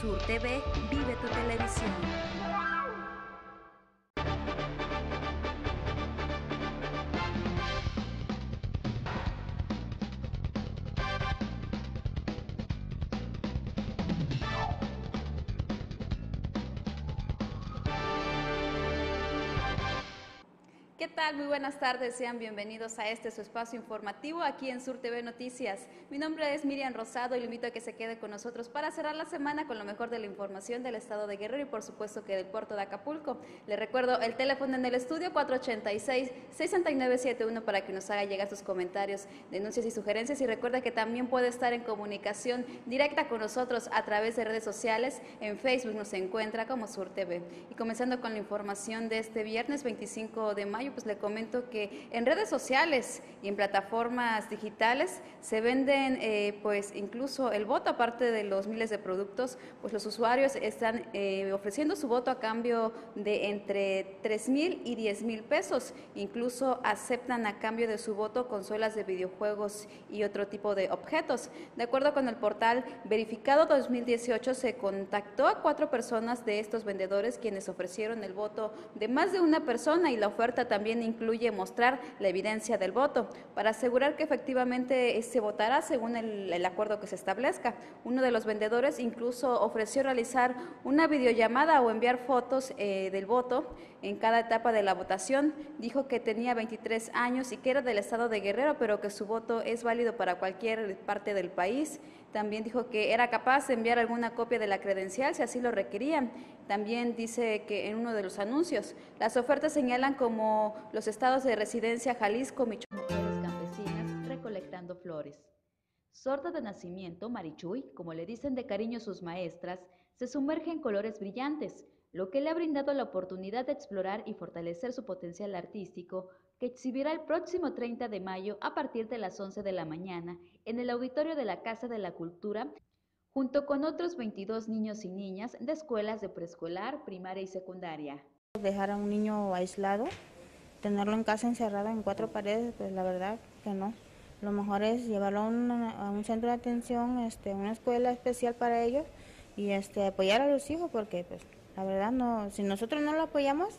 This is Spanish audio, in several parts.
Sur TV, vive tu televisión. ¿Qué tal? Muy buenas tardes, sean bienvenidos a su espacio informativo aquí en Sur TV Noticias. Mi nombre es Miriam Rosado y le invito a que se quede con nosotros para cerrar la semana con lo mejor de la información del estado de Guerrero y por supuesto que del puerto de Acapulco. Le recuerdo el teléfono en el estudio 486-6971 para que nos haga llegar sus comentarios, denuncias y sugerencias, y recuerda que también puede estar en comunicación directa con nosotros a través de redes sociales. En Facebook nos encuentra como Sur TV. Y comenzando con la información de este viernes 25 de mayo, pues le comento que en redes sociales y en plataformas digitales se venden pues incluso el voto, aparte de los miles de productos, pues los usuarios están ofreciendo su voto a cambio de entre 3,000 y 10,000 pesos. Incluso aceptan a cambio de su voto consolas de videojuegos y otro tipo de objetos. De acuerdo con el portal Verificado 2018, se contactó a 4 personas de estos vendedores quienes ofrecieron el voto de más de una persona, y la oferta también incluye mostrar la evidencia del voto para asegurar que efectivamente se votará según el acuerdo que se establezca. Uno de los vendedores incluso ofreció realizar una videollamada o enviar fotos del voto en cada etapa de la votación. Dijo que tenía 23 años y que era del estado de Guerrero, pero que su voto es válido para cualquier parte del país. También dijo que era capaz de enviar alguna copia de la credencial si así lo requerían. También dice que en uno de los anuncios, las ofertas señalan como los estados de residencia Jalisco, Michoacán. Mujeres campesinas recolectando flores. Sorda de nacimiento, Marichuy, como le dicen de cariño sus maestras, se sumerge en colores brillantes, lo que le ha brindado la oportunidad de explorar y fortalecer su potencial artístico, que exhibirá el próximo 30 de mayo a partir de las 11 de la mañana en el auditorio de la Casa de la Cultura, junto con otros 22 niños y niñas de escuelas de preescolar, primaria y secundaria. Dejar a un niño aislado, tenerlo en casa encerrado en 4 paredes, pues la verdad que no. Lo mejor es llevarlo a un centro de atención, una escuela especial para ellos, y apoyar a los hijos, porque pues la verdad no, si nosotros no lo apoyamos,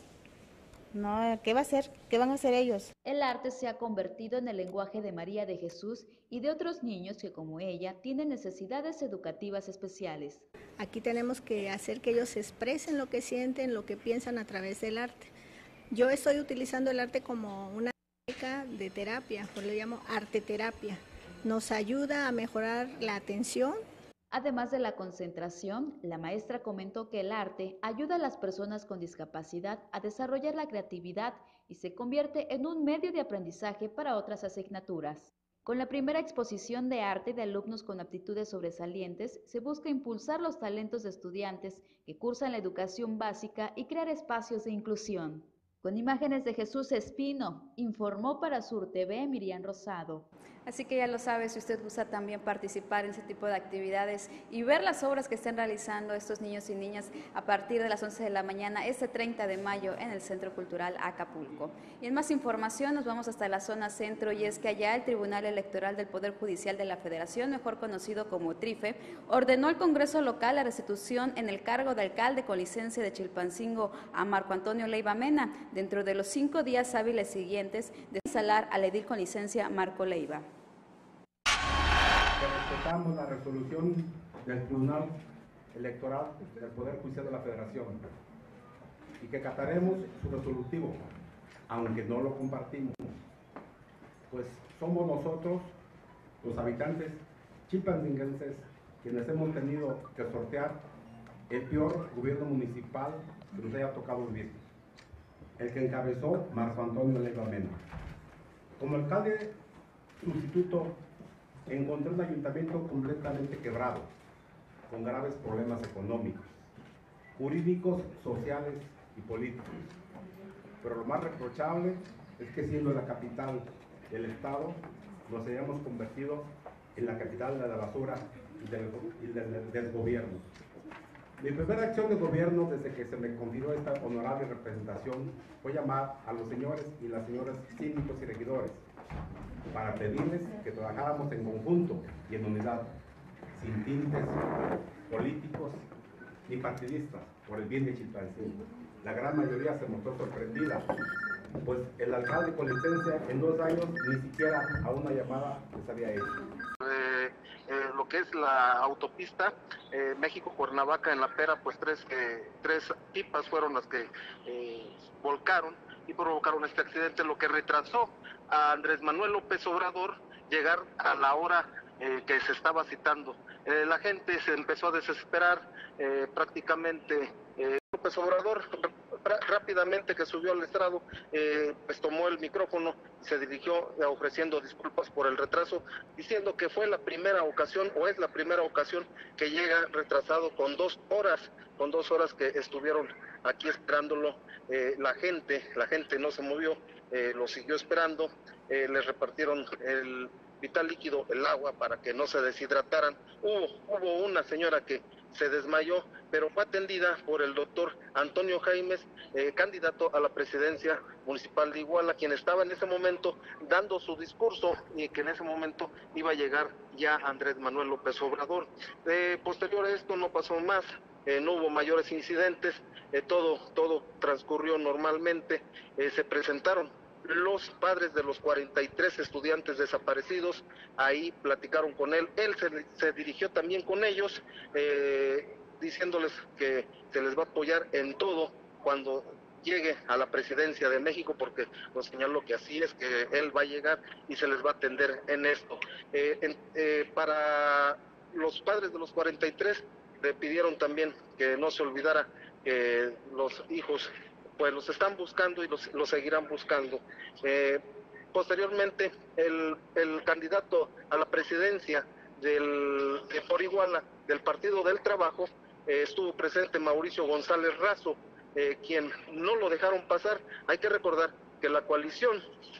no, ¿qué va a hacer? ¿Qué van a hacer ellos? El arte se ha convertido en el lenguaje de María de Jesús y de otros niños que, como ella, tienen necesidades educativas especiales. Aquí tenemos que hacer que ellos expresen lo que sienten, lo que piensan a través del arte. Yo estoy utilizando el arte como una técnica de terapia, por lo llamo arte terapia. Nos ayuda a mejorar la atención. Además de la concentración, la maestra comentó que el arte ayuda a las personas con discapacidad a desarrollar la creatividad y se convierte en un medio de aprendizaje para otras asignaturas. Con la primera exposición de arte de alumnos con aptitudes sobresalientes, se busca impulsar los talentos de estudiantes que cursan la educación básica y crear espacios de inclusión. Con imágenes de Jesús Espino, informó para Sur TV Miriam Rosado. Así que ya lo sabe, si usted gusta también participar en ese tipo de actividades y ver las obras que están realizando estos niños y niñas a partir de las 11 de la mañana, este 30 de mayo en el Centro Cultural Acapulco. Y en más información nos vamos hasta la zona centro, y es que allá el Tribunal Electoral del Poder Judicial de la Federación, mejor conocido como TRIFE, ordenó al Congreso local la restitución en el cargo de alcalde con licencia de Chilpancingo a Marco Antonio Leiva Mena, dentro de los 5 días hábiles siguientes de salar al edil con licencia Marco Leiva. Respetamos la resolución del Tribunal Electoral del Poder Judicial de la Federación y que acataremos su resolutivo, aunque no lo compartimos, pues somos nosotros, los habitantes chilpancinguenses, quienes hemos tenido que sortear el peor gobierno municipal que nos haya tocado vivir, el que encabezó Marco Antonio Leiva Mena. Como alcalde sustituto, encontré un ayuntamiento completamente quebrado, con graves problemas económicos, jurídicos, sociales y políticos. Pero lo más reprochable es que, siendo la capital del estado, nos hayamos convertido en la capital de la basura y del desgobierno. Mi primera acción de gobierno desde que se me confirió esta honorable representación fue llamar a los señores y las señoras síndicos y regidores para pedirles que trabajáramos en conjunto y en unidad, sin tintes políticos ni partidistas, por el bien de Chilpancingo. La gran mayoría se mostró sorprendida, pues el alcalde con licencia en 2 años ni siquiera a una llamada les había hecho. Lo que es la autopista México-Cuernavaca en La Pera, pues tres pipas fueron las que volcaron y provocaron este accidente, lo que retrasó a Andrés Manuel López Obrador llegar a la hora que se estaba citando. La gente se empezó a desesperar, prácticamente López Obrador rápidamente que subió al estrado, pues tomó el micrófono y se dirigió ofreciendo disculpas por el retraso, diciendo que fue la primera ocasión o es la primera ocasión que llega retrasado con 2 horas que estuvieron aquí esperándolo. La gente no se movió, lo siguió esperando, les repartieron el vital líquido, el agua, para que no se deshidrataran. Hubo una señora que se desmayó, pero fue atendida por el doctor Antonio Jaimes, candidato a la presidencia municipal de Iguala, quien estaba en ese momento dando su discurso y que en ese momento iba a llegar ya Andrés Manuel López Obrador. Posterior a esto no pasó más, no hubo mayores incidentes, todo transcurrió normalmente. Se presentaron los padres de los 43 estudiantes desaparecidos, ahí platicaron con él se dirigió también con ellos, diciéndoles que se les va a apoyar en todo cuando llegue a la presidencia de México, porque nos señaló que así es, que él va a llegar y se les va a atender en esto. Para los padres de los 43 le pidieron también que no se olvidara que los hijos pues los están buscando y los seguirán buscando. Posteriormente, el candidato a la presidencia de por Iguala, del Partido del Trabajo, estuvo presente Mauricio González Razo, quien no lo dejaron pasar. Hay que recordar que la coalición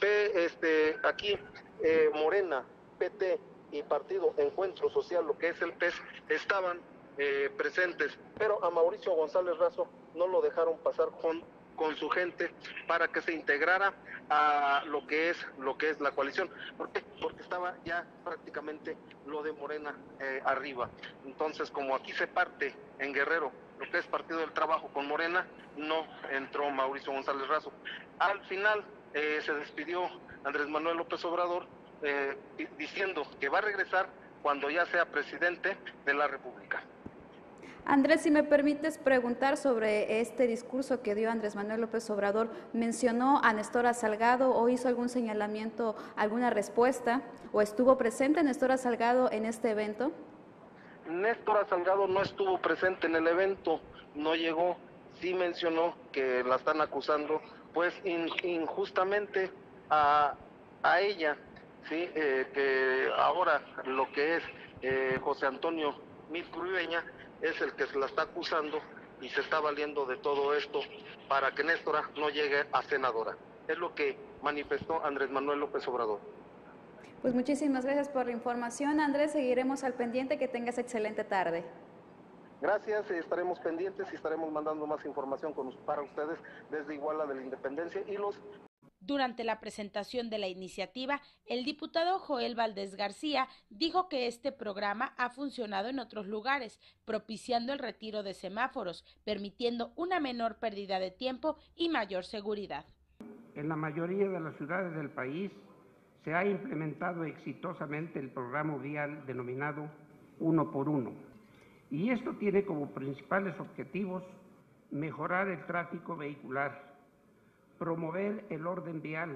aquí Morena, PT y Partido Encuentro Social, lo que es el PES, estaban presentes, pero a Mauricio González Razo no lo dejaron pasar con su gente para que se integrara a lo que es la coalición. ¿Por qué? Porque estaba ya prácticamente lo de Morena arriba. Entonces, como aquí se parte en Guerrero lo que es Partido del Trabajo con Morena, no entró Mauricio González Razo. Al final se despidió Andrés Manuel López Obrador diciendo que va a regresar cuando ya sea presidente de la República. Andrés, si me permites preguntar sobre este discurso que dio Andrés Manuel López Obrador, ¿mencionó a Nestora Salgado o hizo algún señalamiento, alguna respuesta, o estuvo presente Nestora Salgado en este evento? Nestora Salgado no estuvo presente en el evento, no llegó. Sí mencionó que la están acusando, pues injustamente a ella, sí, que ahora lo que es José Antonio Mid Cruibeña es el que se la está acusando y se está valiendo de todo esto para que Nestora no llegue a senadora. Es lo que manifestó Andrés Manuel López Obrador. Pues muchísimas gracias por la información, Andrés. Seguiremos al pendiente. Que tengas excelente tarde. Gracias, estaremos pendientes y estaremos mandando más información para ustedes desde Iguala de la Independencia y los... Durante la presentación de la iniciativa, el diputado Joel Valdés García dijo que este programa ha funcionado en otros lugares, propiciando el retiro de semáforos, permitiendo una menor pérdida de tiempo y mayor seguridad. En la mayoría de las ciudades del país se ha implementado exitosamente el programa vial denominado 1 por 1, y esto tiene como principales objetivos mejorar el tráfico vehicular, promover el orden vial,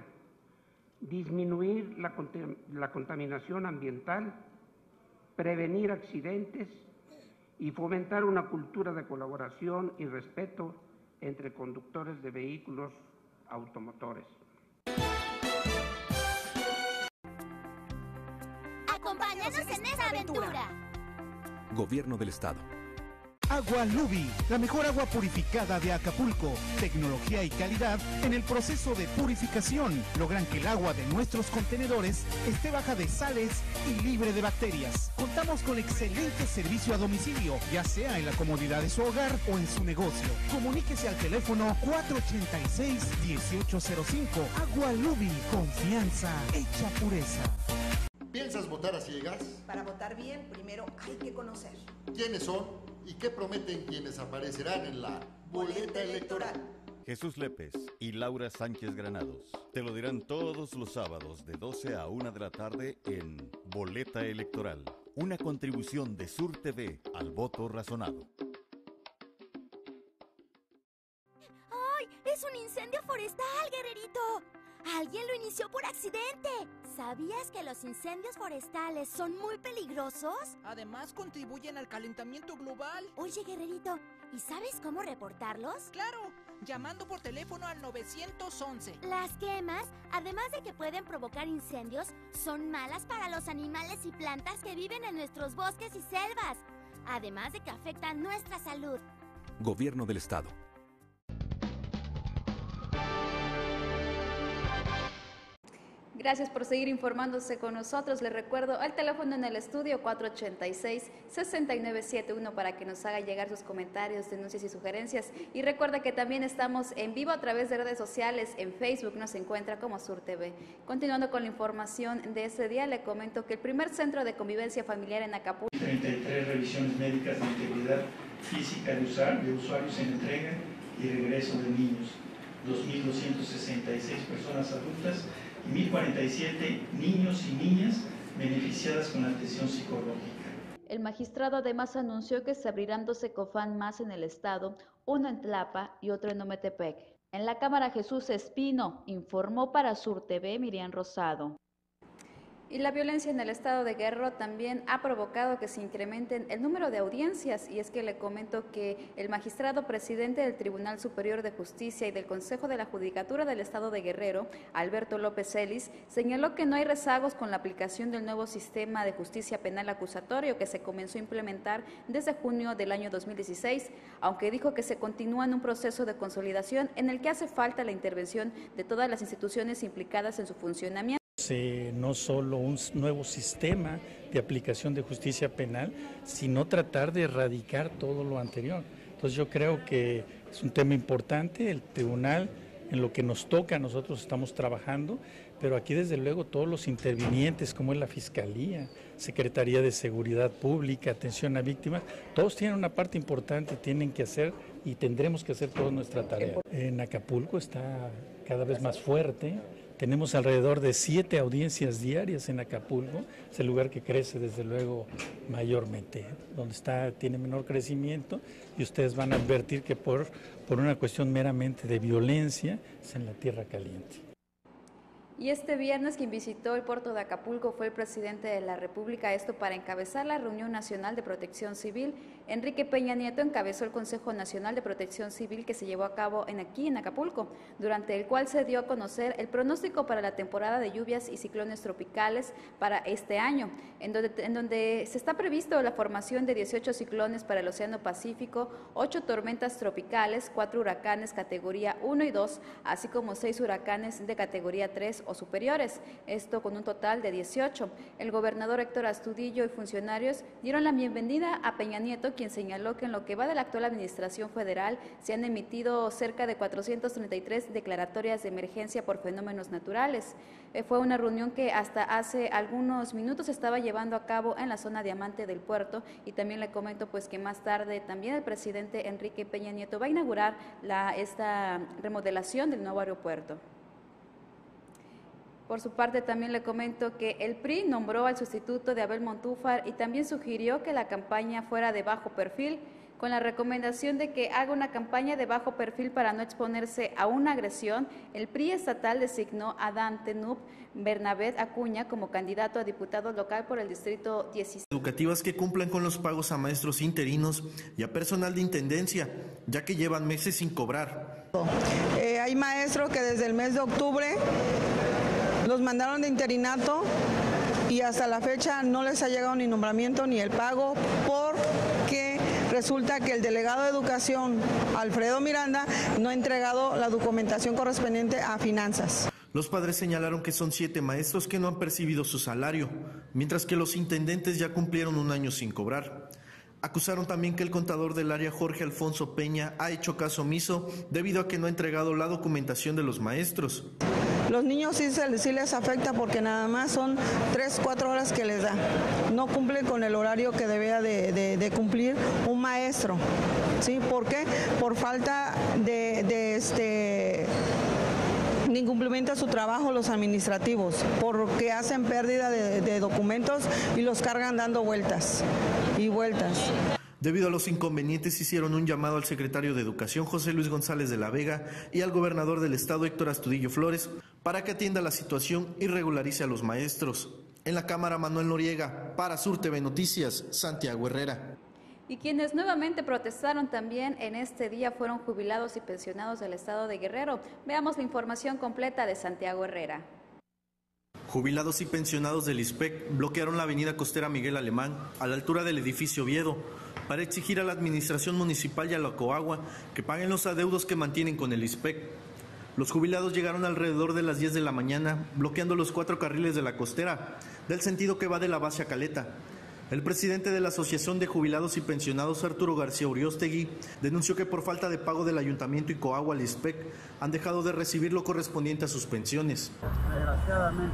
disminuir la contaminación ambiental, prevenir accidentes y fomentar una cultura de colaboración y respeto entre conductores de vehículos automotores. Acompáñanos en esta aventura. Gobierno del Estado. Agua Lubi, la mejor agua purificada de Acapulco. Tecnología y calidad en el proceso de purificación logran que el agua de nuestros contenedores esté baja de sales y libre de bacterias. Contamos con excelente servicio a domicilio, ya sea en la comodidad de su hogar o en su negocio. Comuníquese al teléfono 486-1805. Agua Lubi, confianza hecha pureza. ¿Piensas votar a ciegas? Para votar bien, primero hay que conocer quiénes son ¿Y qué prometen quienes aparecerán en la boleta electoral? Jesús Lépez y Laura Sánchez Granados te lo dirán todos los sábados de 12 a 1 de la tarde en Boleta Electoral, una contribución de Sur TV al voto razonado. ¡Ay! ¡Es un incendio forestal, guerrerito! ¡Alguien lo inició por accidente! ¿Sabías que los incendios forestales son muy peligrosos? Además, contribuyen al calentamiento global. Oye, guerrerito, ¿y sabes cómo reportarlos? ¡Claro! Llamando por teléfono al 911. Las quemas, además de que pueden provocar incendios, son malas para los animales y plantas que viven en nuestros bosques y selvas. Además de que afectan nuestra salud. Gobierno del Estado. Gracias por seguir informándose con nosotros. Les recuerdo el teléfono en el estudio 486-6971 para que nos haga llegar sus comentarios, denuncias y sugerencias. Y recuerda que también estamos en vivo a través de redes sociales. En Facebook nos encuentra como Sur TV. Continuando con la información de este día, le comento que el primer centro de convivencia familiar en Acapulco. 33 revisiones médicas de integridad física de usuarios en entrega y regreso de niños. 2.266 personas adultas y 1.047 niños y niñas beneficiadas con la atención psicológica. El magistrado además anunció que se abrirán 2 Ecofan más en el estado, uno en Tlapa y otro en Ometepec. En la Cámara, Jesús Espino informó para Sur TV Miriam Rosado. Y la violencia en el estado de Guerrero también ha provocado que se incrementen el número de audiencias, y es que le comento que el magistrado presidente del Tribunal Superior de Justicia y del Consejo de la Judicatura del estado de Guerrero, Alberto López Celis, señaló que no hay rezagos con la aplicación del nuevo sistema de justicia penal acusatorio que se comenzó a implementar desde junio del año 2016, aunque dijo que se continúa en un proceso de consolidación en el que hace falta la intervención de todas las instituciones implicadas en su funcionamiento. No solo un nuevo sistema de aplicación de justicia penal, sino tratar de erradicar todo lo anterior. Entonces yo creo que es un tema importante, el tribunal en lo que nos toca, nosotros estamos trabajando, pero aquí desde luego todos los intervinientes, como es la Fiscalía, Secretaría de Seguridad Pública, Atención a Víctimas, todos tienen una parte importante, tienen que hacer y tendremos que hacer toda nuestra tarea. En Acapulco está cada vez más fuerte. Tenemos alrededor de 7 audiencias diarias en Acapulco, es el lugar que crece desde luego mayormente, donde tiene menor crecimiento, y ustedes van a advertir que por una cuestión meramente de violencia es en la tierra caliente. Y este viernes quien visitó el puerto de Acapulco fue el presidente de la República, esto para encabezar la Reunión Nacional de Protección Civil. Enrique Peña Nieto encabezó el Consejo Nacional de Protección Civil que se llevó a cabo aquí en Acapulco, durante el cual se dio a conocer el pronóstico para la temporada de lluvias y ciclones tropicales para este año, en donde se está previsto la formación de 18 ciclones para el Océano Pacífico, 8 tormentas tropicales, 4 huracanes categoría 1 y 2, así como 6 huracanes de categoría 3 o superiores, esto con un total de 18. El gobernador Héctor Astudillo y funcionarios dieron la bienvenida a Peña Nieto, quien señaló que en lo que va de la actual administración federal se han emitido cerca de 433 declaratorias de emergencia por fenómenos naturales. Fue una reunión que hasta hace algunos minutos se estaba llevando a cabo en la zona diamante del puerto, y también le comento pues que más tarde también el presidente Enrique Peña Nieto va a inaugurar esta remodelación del nuevo aeropuerto. Por su parte, también le comento que el PRI nombró al sustituto de Abel Montúfar y también sugirió que la campaña fuera de bajo perfil, con la recomendación de que haga una campaña de bajo perfil para no exponerse a una agresión. El PRI estatal designó a Dante Nub Bernabé Acuña como candidato a diputado local por el distrito 16. Educativas que cumplan con los pagos a maestros interinos y a personal de intendencia, ya que llevan meses sin cobrar. Hay maestros que desde el mes de octubre los mandaron de interinato y hasta la fecha no les ha llegado ni nombramiento ni el pago, porque resulta que el delegado de Educación, Alfredo Miranda, no ha entregado la documentación correspondiente a Finanzas. Los padres señalaron que son 7 maestros que no han percibido su salario, mientras que los intendentes ya cumplieron un año sin cobrar. Acusaron también que el contador del área, Jorge Alfonso Peña, ha hecho caso omiso debido a que no ha entregado la documentación de los maestros. Los niños sí les afecta porque nada más son 3-4 horas que les da. No cumplen con el horario que debía de cumplir un maestro. ¿Sí? ¿Por qué? Por falta de incumplimiento a su trabajo los administrativos, porque hacen pérdida de documentos y los cargan dando vueltas y vueltas. Debido a los inconvenientes, hicieron un llamado al secretario de Educación, José Luis González de la Vega, y al gobernador del estado, Héctor Astudillo Flores, para que atienda la situación y regularice a los maestros. En la Cámara, Manuel Noriega, para Sur TV Noticias, Santiago Herrera. Y quienes nuevamente protestaron también en este día fueron jubilados y pensionados del estado de Guerrero. Veamos la información completa de Santiago Herrera. Jubilados y pensionados del ISPEC bloquearon la avenida costera Miguel Alemán, a la altura del edificio Oviedo, para exigir a la administración municipal y a la COAGUA que paguen los adeudos que mantienen con el ISPEC. Los jubilados llegaron alrededor de las 10 de la mañana, bloqueando los 4 carriles de la costera, del sentido que va de la base a Caleta. El presidente de la Asociación de Jubilados y Pensionados, Arturo García Uriostegui, denunció que por falta de pago del Ayuntamiento y COAGUA al ISPEC han dejado de recibir lo correspondiente a sus pensiones. Desgraciadamente.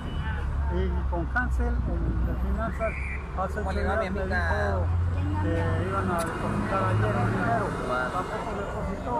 Y con Hansel, el de finanzas, hace 8 días me dijo que iban a depositar ayer el dinero, tampoco depositó.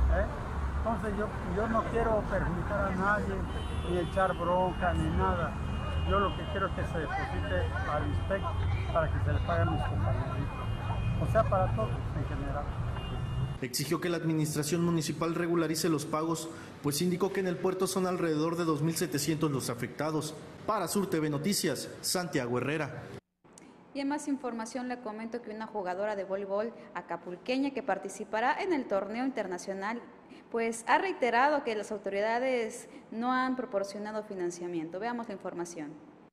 Entonces yo no quiero perjudicar a nadie, ni echar bronca, ni nada. Yo lo que quiero es que se deposite al ISPEC para que se le paguen a mis compañeritos. O sea, para todos en general. Exigió que la administración municipal regularice los pagos, pues indicó que en el puerto son alrededor de 2.700 los afectados. Para Sur TV Noticias, Santiago Herrera. Y en más información le comento que una jugadora de voleibol acapulqueña que participará en el torneo internacional pues ha reiterado que las autoridades no han proporcionado financiamiento. Veamos la información.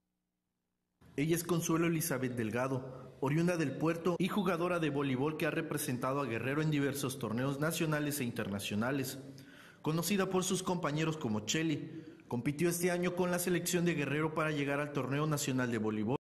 Ella es Consuelo Elizabeth Delgado, oriunda del puerto y jugadora de voleibol que ha representado a Guerrero en diversos torneos nacionales e internacionales. Conocida por sus compañeros como Cheli, compitió este año con la selección de Guerrero para llegar al torneo nacional de voleibol.